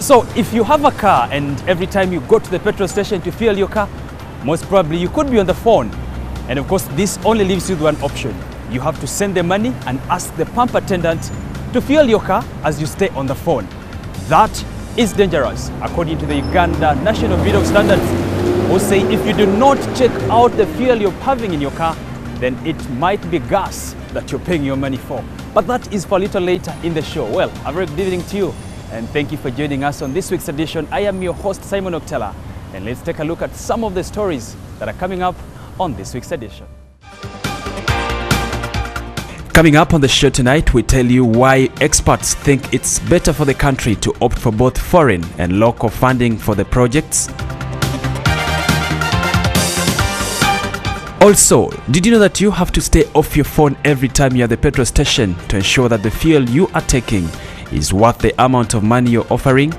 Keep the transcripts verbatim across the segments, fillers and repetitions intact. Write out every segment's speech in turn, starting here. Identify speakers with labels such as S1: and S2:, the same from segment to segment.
S1: So if you have a car and every time you go to the petrol station to fuel your car, most probably you could be on the phone. And of course, this only leaves you with one option. You have to send the money and ask the pump attendant to fuel your car as you stay on the phone. That is dangerous, according to the Uganda National Bureau of Standards, who say if you do not check out the fuel you're having in your car, then it might be gas that you're paying your money for. But that is for a little later in the show. Well, a very good evening to you, and thank you for joining us on this week's edition. I am your host, Simon Oktela, and let's take a look at some of the stories that are coming up on this week's edition. Coming up on the show tonight, we tell you why experts think it's better for the country to opt for both foreign and local funding for the projects. Also, did you know that you have to stay off your phone every time you're at the petrol station to ensure that the fuel you are taking is worth the amount of money you're offering?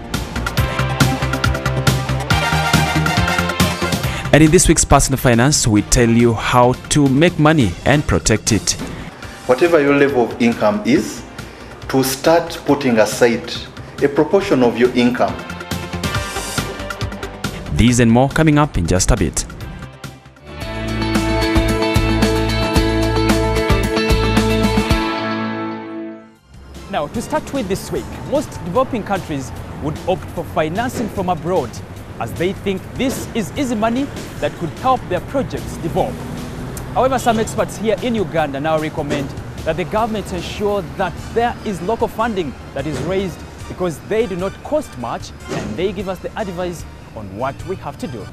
S1: And in this week's Personal Finance, we tell you how to make money and protect it.
S2: Whatever your level of income is, to start putting aside a proportion of your income.
S1: These and more coming up in just a bit. Now, to start with this week, most developing countries would opt for financing from abroad as they think this is easy money that could help their projects develop. However, some experts here in Uganda now recommend that the government ensure that there is local funding that is raised because they do not cost much, and they give us the advice on what we have to do.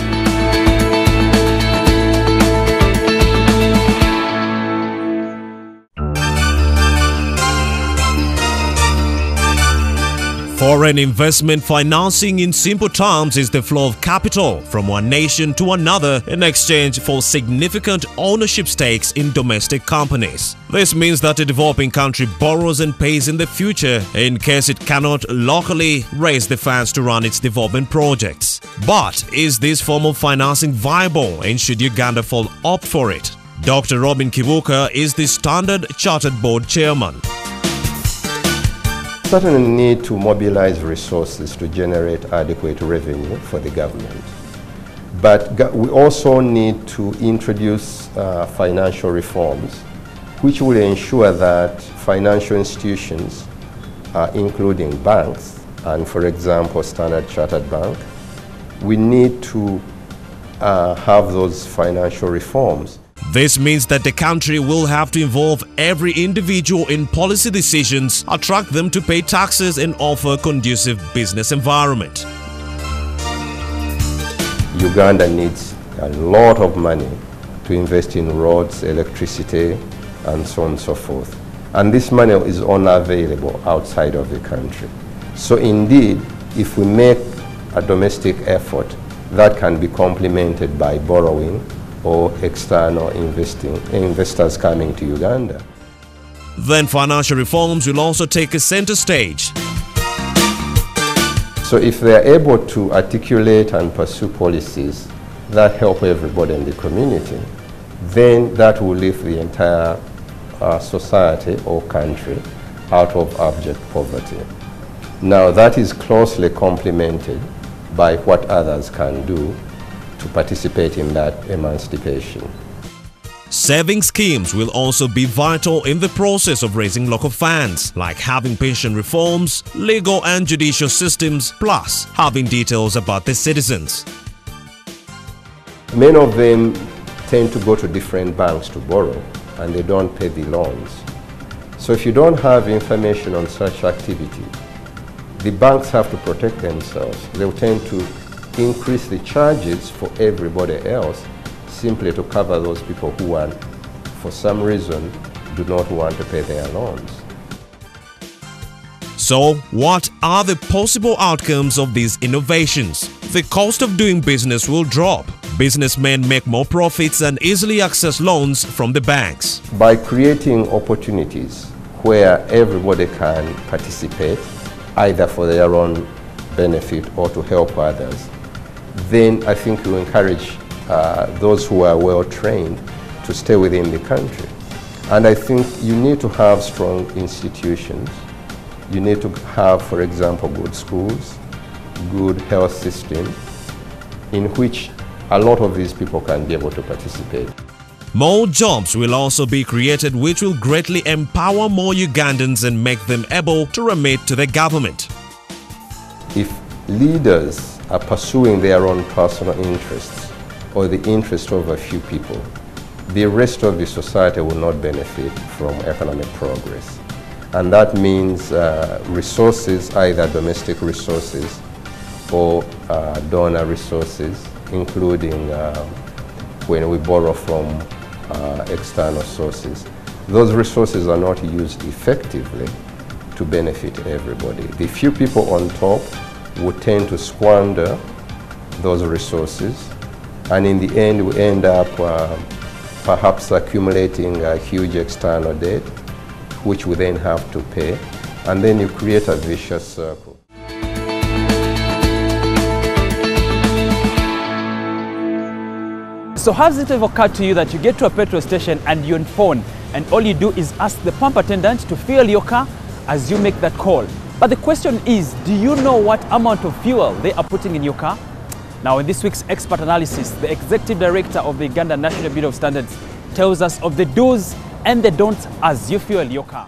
S3: Foreign investment financing, in simple terms, is the flow of capital from one nation to another in exchange for significant ownership stakes in domestic companies. This means that a developing country borrows and pays in the future in case it cannot locally raise the funds to run its development projects. But is this form of financing viable, and should Uganda fall opt for it? Doctor Robin Kibuka is the Standard Chartered Board Chairman.
S4: Certainly need to mobilize resources to generate adequate revenue for the government. But we also need to introduce uh, financial reforms which will ensure that financial institutions, uh, including banks, and for example Standard Chartered Bank, we need to uh, have those financial reforms.
S3: This means that the country will have to involve every individual in policy decisions, attract them to pay taxes, and offer a conducive business environment.
S4: Uganda needs a lot of money to invest in roads, electricity, and so on and so forth. And this money is only available outside of the country. So indeed, if we make a domestic effort, that can be complemented by borrowing or external investing, investors coming to Uganda.
S3: Then financial reforms will also take a center stage.
S4: So if they are able to articulate and pursue policies that help everybody in the community, then that will lift the entire uh, society or country out of abject poverty. Now that is closely complemented by what others can do to participate in that emancipation.
S3: Saving schemes will also be vital in the process of raising local funds, like having pension reforms, legal and judicial systems, plus having details about the citizens.
S4: Many of them tend to go to different banks to borrow, and they don't pay the loans. So if you don't have information on such activity, the banks have to protect themselves. They will tend to increase the charges for everybody else simply to cover those people who are, for some reason, do not want to pay their loans.
S3: So, what are the possible outcomes of these innovations? The cost of doing business will drop. Businessmen make more profits and easily access loans from the banks.
S4: By creating opportunities where everybody can participate, either for their own benefit or to help others, then I think we encourage uh, those who are well trained to stay within the country. And I think you need to have strong institutions. You need to have, for example, good schools, good health system in which a lot of these people can be able to participate.
S3: More jobs will also be created which will greatly empower more Ugandans and make them able to remit to the government.
S4: If leaders are pursuing their own personal interests or the interest of a few people, the rest of the society will not benefit from economic progress. And that means uh, resources, either domestic resources or uh, donor resources, including uh, when we borrow from uh, external sources. Those resources are not used effectively to benefit everybody. The few people on top would tend to squander those resources, and in the end we end up uh, perhaps accumulating a huge external debt, which we then have to pay, and then you create a vicious circle.
S1: So has it ever occurred to you that you get to a petrol station and you're on phone and all you do is ask the pump attendant to fuel your car as you make that call? But the question is, do you know what amount of fuel they are putting in your car? Now in this week's expert analysis, the executive director of the Uganda National Bureau of Standards tells us of the do's and the don'ts as you fuel your car.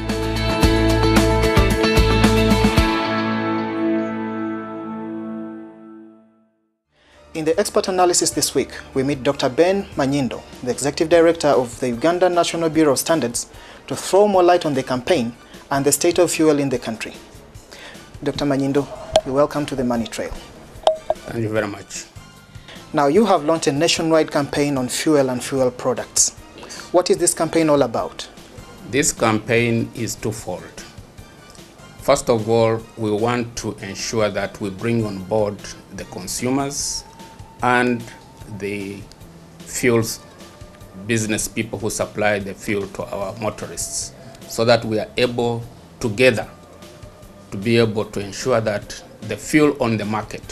S5: In the expert analysis this week, we meet Doctor Ben Manyindo, the Executive Director of the Uganda National Bureau of Standards, to throw more light on the campaign and the state of fuel in the country. Doctor Manyindo, you're welcome to the Money Trail.
S6: Thank you very much.
S5: Now, you have launched a nationwide campaign on fuel and fuel products.
S6: Yes.
S5: What is this campaign all about?
S6: This campaign is twofold. First of all, we want to ensure that we bring on board the consumers and the fuels business people who supply the fuel to our motorists, so that we are able together to be able to ensure that the fuel on the market,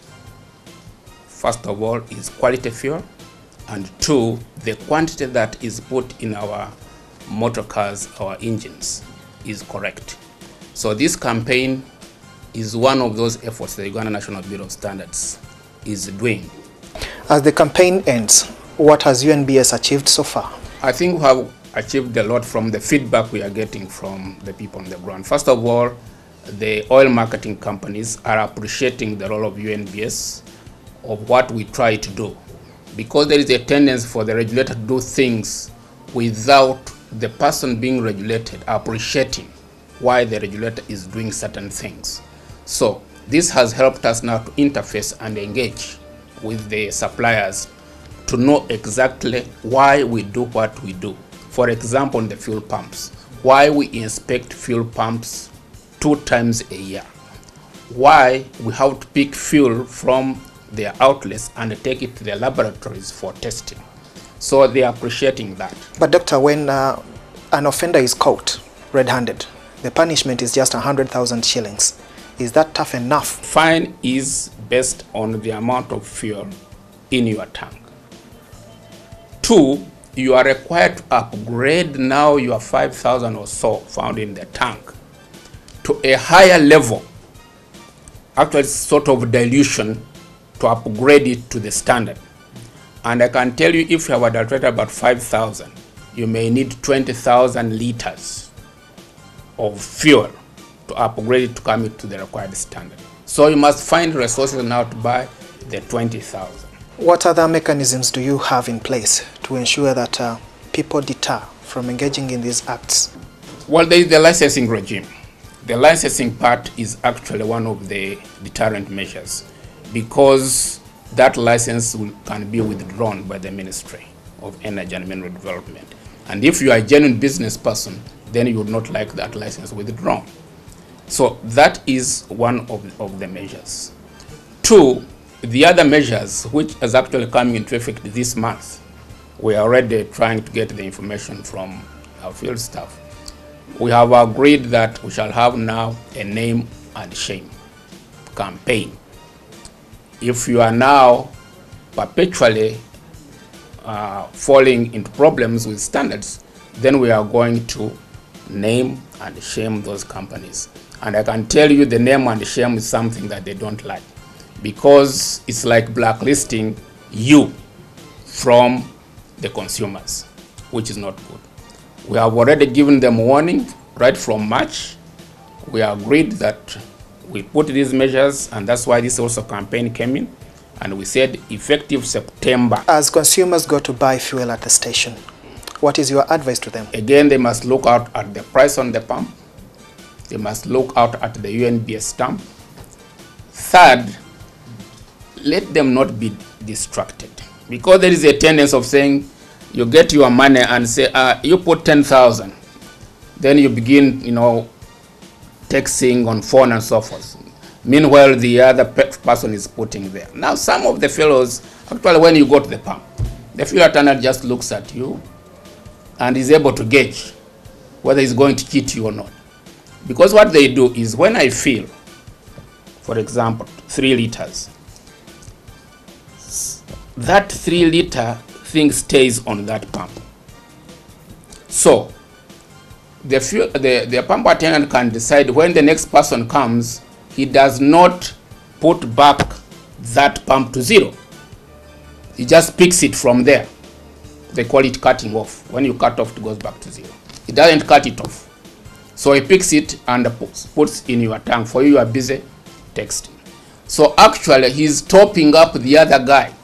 S6: first of all, is quality fuel, and two, the quantity that is put in our motor cars, our engines, is correct. So this campaign is one of those efforts the Uganda National Bureau of Standards is doing.
S5: As the campaign ends, what has U N B S achieved so far?
S6: I think we have achieved a lot from the feedback we are getting from the people on the ground. First of all, the oil marketing companies are appreciating the role of U N B S of what we try to do, because there is a tendency for the regulator to do things without the person being regulated appreciating why the regulator is doing certain things. So this has helped us now to interface and engage with the suppliers to know exactly why we do what we do. For example, in the fuel pumps, why we inspect fuel pumps two times a year, why we have to pick fuel from their outlets and take it to their laboratories for testing. So they are appreciating that.
S5: But doctor, when uh, an offender is caught red-handed, the punishment is just one hundred thousand shillings. Is that tough enough?
S6: Fine is based on the amount of fuel in your tank. Two, you are required to upgrade now your five thousand or so found in the tank to a higher level. Actually, it's sort of dilution to upgrade it to the standard. And I can tell you, if you have adulterated about five thousand, you may need twenty thousand liters of fuel to upgrade it to come to the required standard. So you must find resources now to buy the twenty thousand.
S5: What other mechanisms do you have in place to ensure that uh, people deter from engaging in these acts?
S6: Well, there is the licensing regime. The licensing part is actually one of the deterrent measures, because that license will, can be withdrawn by the Ministry of Energy and Mineral Development. And if you are a genuine business person, then you would not like that license withdrawn. So that is one of, of the measures. Two, the other measures, which is actually coming into effect this month, we are already trying to get the information from our field staff. We have agreed that we shall have now a name and shame campaign. If you are now perpetually uh, falling into problems with standards, then we are going to name and shame those companies. And I can tell you the name and shame is something that they don't like, because it's like blacklisting you from the consumers, which is not good. We have already given them warning right from March. We agreed that we put these measures, and that's why this also campaign came in. And we said effective September.
S5: As consumers go to buy fuel at the station, what is your advice to them?
S6: Again, they must look out at the price on the pump. They must look out at the U N B S stamp. Third, let them not be distracted, because there is a tendency of saying you get your money and say, uh, you put ten thousand, then you begin, you know, texting on phone and so forth. Meanwhile, the other pe person is putting there. Now, some of the fellows, actually, when you go to the pump, the fuel attendant just looks at you and is able to gauge whether he's going to cheat you or not. Because what they do is, when I fill, for example, three liters, that three liter thing stays on that pump. So the, fuel, the, the pump attendant can decide when the next person comes, he does not put back that pump to zero. He just picks it from there. They call it cutting off. When you cut off, it goes back to zero. He doesn't cut it off. So he picks it and puts, puts in your tank. For you, you are busy texting. So actually, he's topping up the other guy.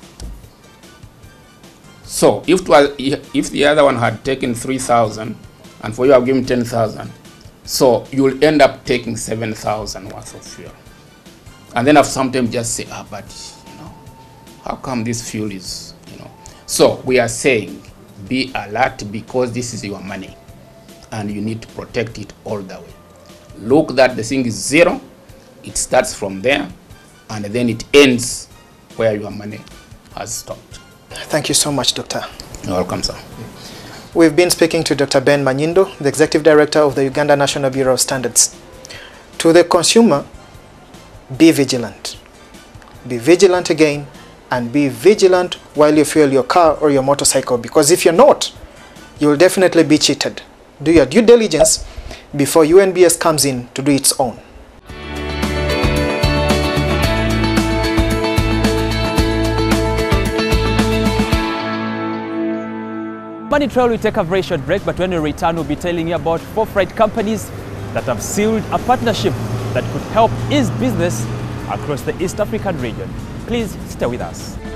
S6: So if, it was, if the other one had taken three thousand, and for you I've given ten thousand, so you'll end up taking seven thousand worth of fuel. And then after some time just say, ah, but, you know, how come this fuel is, you know. So we are saying, be alert, because this is your money and you need to protect it all the way. Look that the thing is zero, it starts from there, and then it ends where your money has stopped.
S5: Thank you so much, Doctor.
S6: You're welcome, sir.
S5: We've been speaking to Doctor Ben Manyindo, the Executive Director of the Uganda National Bureau of Standards. To the consumer, be vigilant. Be vigilant again, and be vigilant while you fuel your car or your motorcycle, because if you're not, you'll definitely be cheated. Do your due diligence before U N B S comes in to do its own.
S1: Money Trail will take a very short break, but when we return, we'll be telling you about four freight companies that have sealed a partnership that could help ease business across the East African region. Please stay with us.